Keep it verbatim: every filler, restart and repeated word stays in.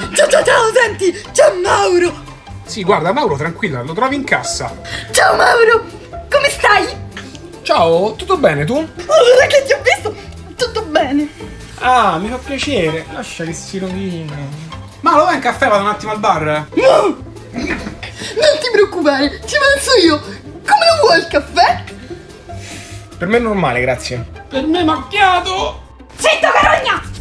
Ciao ciao ciao, senti, c'è Mauro. Sì, guarda, Mauro, tranquilla, lo trovi in cassa. Ciao Mauro, come stai? Ciao, tutto bene, tu? Allora che ti ho visto, tutto bene. Ah, mi fa piacere, lascia che si rovina. Mauro, vai in caffè, vado un attimo al bar. No! Non ti preoccupare, ci penso io. Come lo vuoi il caffè? Per me è normale, grazie. Per me macchiato. Zitto, carogna!